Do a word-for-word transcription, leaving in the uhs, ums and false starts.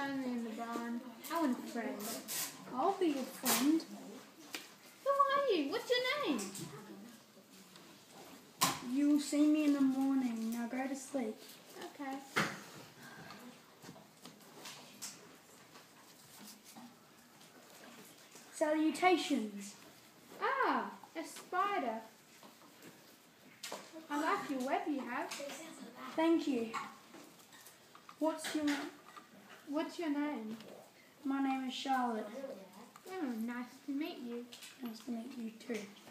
lonely in the barn. I want a friend. I'll be your friend. Who are you? What's your name? You'll see me in the morning. Now go to sleep. Okay. Salutations. Ah, a spider. I like your web you have. Thank you. What's your What's your name? My name is Charlotte. Oh, nice to meet you. Nice to meet you too.